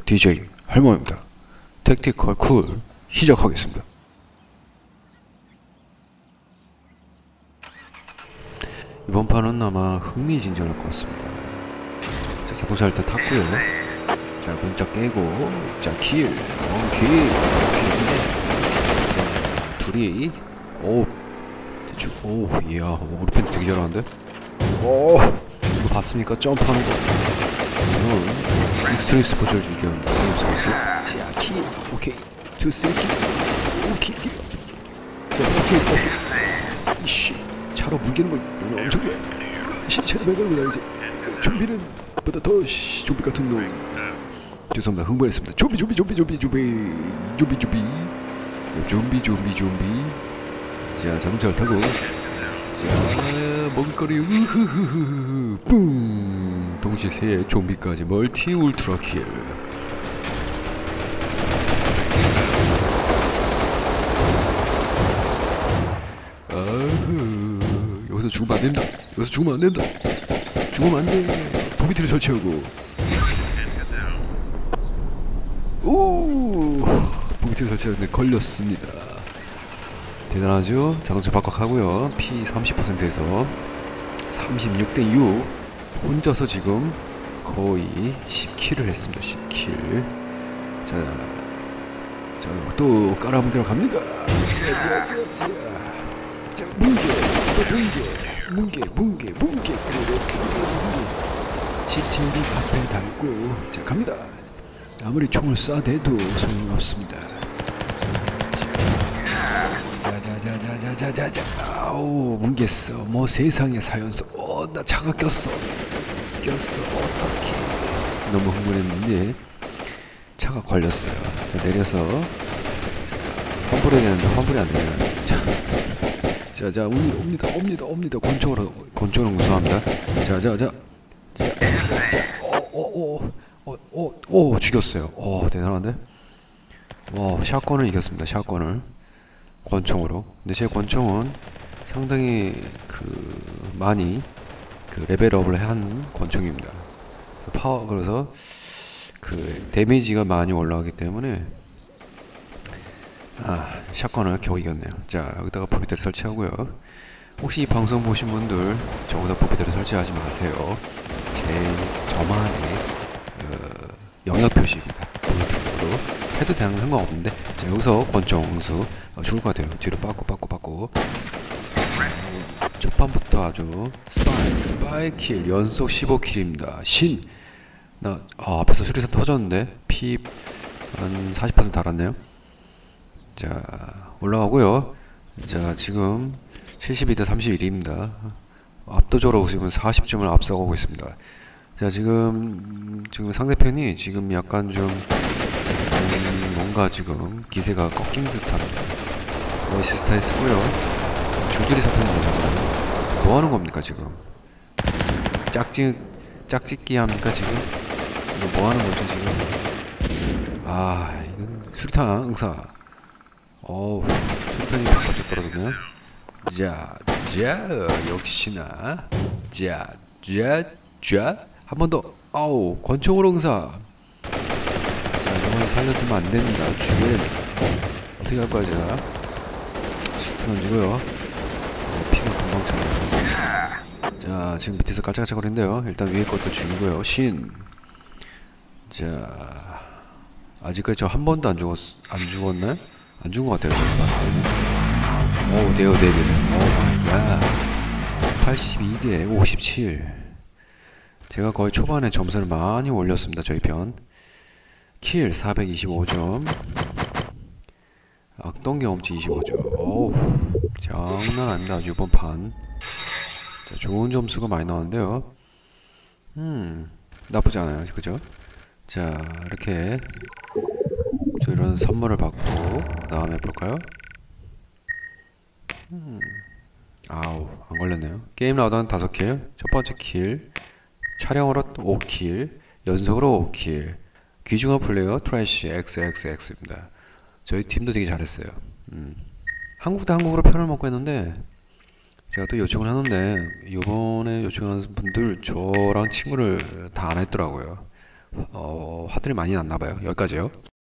DJ 할모입니다. 택티컬 쿨 시작하겠습니다. 이번 판은 아마 흥미진진할 것 같습니다. 자, 자동차 일단 탔고요. 자, 문자 깨고, 자, 킬, 둘이, 대충, 이야, 우리 편 되게 잘하는데? 이거 봤습니까? 점프하는 거. 저는 익스트림 스포츠를 즐겨합니다. 자, 킬, 오케이, 2, 3, 킬, 오케이, 킬. 자, 4, 킬, 이씨, 차로 무게는 걸 나는 엄청 좋아해. 시체를 매달고 다니지. 좀비는 보다 더 좀비 같은 놈. 죄송합니다, 흥분했습니다. 좀비. 자, 자동차를 타고, 자, 먹을거리 우후후후 뿡. 동시에 세 좀비까지 멀티 울트라 킬. 여기서 죽으면 안 된다. 죽으면 안 돼. 보비트를 설치하고. 보비트를 설치하는데 걸렸습니다. 대단하죠? 자동차 박박하고요. P 30%에서 36대6. 혼자서 지금 거의 10킬을 했습니다. 10킬. 자, 또 깔아뭉개러 갑니다. 자, 뭉개. 17비 앞에 달고, 자, 갑니다. 아무리 총을 쏴대도 소용없습니다. 자자자자자자자자. 아우, 뭉갰어. 뭐 세상에 사연서. 나 차가 꼈어. 어떡해. 너무 흥분했는데 차가 걸렸어요. 자, 내려서 환불해야 되는데 환불이 안 되네요. 자, 옵니다. 권총으로 무수합니다. 자. 죽였어요. 대단한데? 와, 샷건을 이겼습니다. 샷건을 권총으로. 근데 제 권총은 상당히 많이 레벨업을 한 권총입니다. 그래서 데미지가 많이 올라가기 때문에 샷건을 겨우 이겼네요. 자, 여기다가 포비트를 설치하고요. 혹시 이 방송 보신 분들 저보다 포비트를 설치하지 마세요. 저만의 영역 표시입니다. 포비트로 해도 되는 상관없는데. 자, 여기서 권총 응수 죽을 것 같아요. 뒤로 빠꾸. 첫 판부터 아주 스파이 킬 연속 15킬입니다. 앞에서 수리탄 터졌는데 피 한 40% 달았네요. 자, 올라가고요. 자, 지금 72대 31입니다. 압도적으로 지금 40점을 앞서가고 있습니다. 자, 지금 상대편이 지금 약간 좀 뭔가 지금 기세가 꺾인 듯합니다. 어시스트 쓰고요. 줄줄이 사탄인 거잖아요. 뭐 하는 겁니까, 지금? 짝짓기 합니까, 지금? 이거 뭐 하는 거죠, 지금? 이건 수리탄 응사. 수리탄이 바깥쪽 떨어졌네요. 자, 역시나. 한 번 더. 권총으로 응사. 자, 이번에 살려두면 안 됩니다. 죽여야 됩니다. 어떻게 할 거야, 제가? 수리탄 던지고요. 피가 금방 차네요. 자, 지금 밑에서 깔짝깔짝거리는데요. 일단 위에 것도 죽이고요. 자, 아직까지 저 한 번도 안 죽었나요? 안 죽은 것 같아요. 데어 데빌. 마이 갓. 82대 57. 제가 거의 초반에 점수를 많이 올렸습니다. 저희 편. 킬 425점. 악동 경험치 25점. 장난 아닙니다. 이번 판. 자, 좋은 점수가 많이 나왔는데요. 나쁘지 않아요. 그죠? 자, 이렇게 이런 선물을 받고 그 다음에 볼까요? 안 걸렸네요. 게임 라우드는 5킬. 첫 번째 킬. 촬영으로 5킬. 연속으로 5킬. 귀중한 플레이어 트래쉬 XXX입니다. 저희 팀도 되게 잘했어요. 한국 대 한국으로 편을 먹고 했는데 제가 또 요청을 하는데 요번에 요청한 분들 저랑 친구를 다 안 했더라고요. 화들이 많이 났나봐요. 여기까지요.